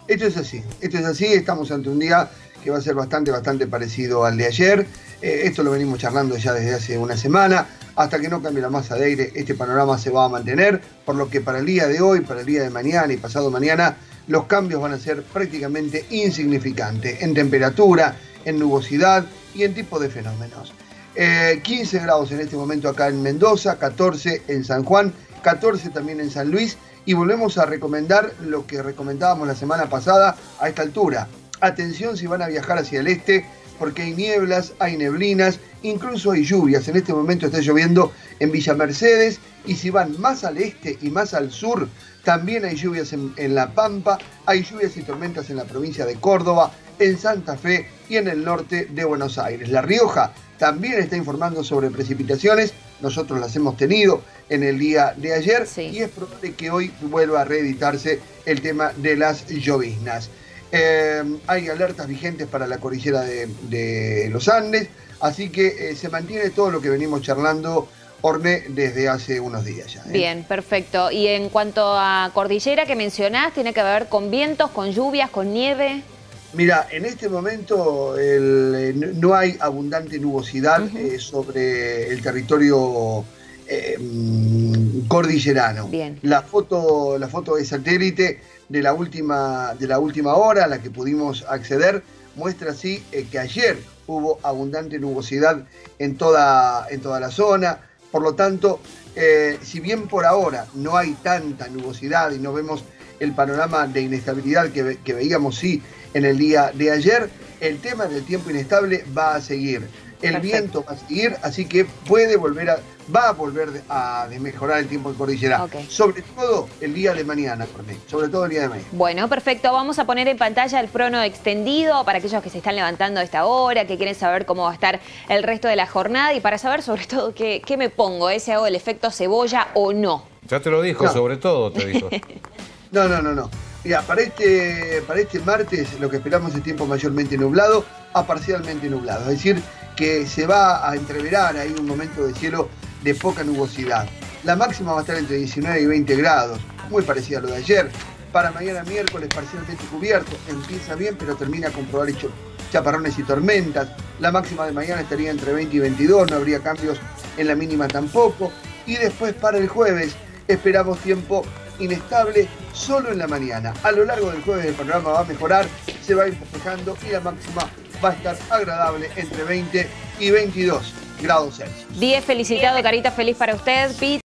Esto es así, estamos ante un día que va a ser bastante parecido al de ayer. Esto lo venimos charlando ya desde hace una semana. Hasta que no cambie la masa de aire, este panorama se va a mantener, por lo que para el día de hoy, para el día de mañana y pasado mañana, los cambios van a ser prácticamente insignificantes en temperatura, en nubosidad y en tipo de fenómenos. 15 grados en este momento acá en Mendoza, 14 en San Juan, 14 también en San Luis, y volvemos a recomendar lo que recomendábamos la semana pasada a esta altura. Atención si van a viajar hacia el este, porque hay nieblas, hay neblinas, incluso hay lluvias. En este momento está lloviendo en Villa Mercedes, y si van más al este y más al sur, también hay lluvias en La Pampa, hay lluvias y tormentas en la provincia de Córdoba, en Santa Fe y en el norte de Buenos Aires. La Rioja también está informando sobre precipitaciones, nosotros las hemos tenido en el día de ayer, sí. Y es probable que hoy vuelva a reeditarse el tema de las lloviznas. Hay alertas vigentes para la cordillera de los Andes, así que se mantiene todo lo que venimos charlando, Orne, desde hace unos días ya. Bien, perfecto. Y en cuanto a cordillera que mencionás, ¿tiene que ver con vientos, con lluvias, con nieve? Mira, en este momento no hay abundante nubosidad sobre el territorio cordillerano. Bien. La foto de satélite de la última hora a la que pudimos acceder muestra así que ayer hubo abundante nubosidad en toda la zona. Por lo tanto, si bien por ahora no hay tanta nubosidad y no vemos el panorama de inestabilidad que veíamos sí en el día de ayer, el tema del tiempo inestable va a seguir. El viento va a seguir, así que va a volver a mejorar el tiempo en cordillera. Sobre todo el día de mañana, sobre todo el día de mañana. Bueno, perfecto. Vamos a poner en pantalla el prono extendido para aquellos que se están levantando a esta hora, que quieren saber cómo va a estar el resto de la jornada y para saber sobre todo qué me pongo, si hago el efecto cebolla o no. Ya te lo dijo, no. Sobre todo te dijo. No. Mira, para este martes lo que esperamos es tiempo mayormente nublado a parcialmente nublado. Es decir, que se va a entreverar ahí un momento de cielo de poca nubosidad. La máxima va a estar entre 19 y 20 grados, muy parecida a lo de ayer. Para mañana miércoles parcialmente cubierto, empieza bien pero termina con probables chaparrones y tormentas. La máxima de mañana estaría entre 20 y 22, no habría cambios en la mínima tampoco. Y después para el jueves esperamos tiempo inestable solo en la mañana. A lo largo del jueves el panorama va a mejorar, se va a ir despejando y la máxima va a estar agradable entre 20 y 22 grados Celsius. 10 felicitado, carita feliz para usted, Pete.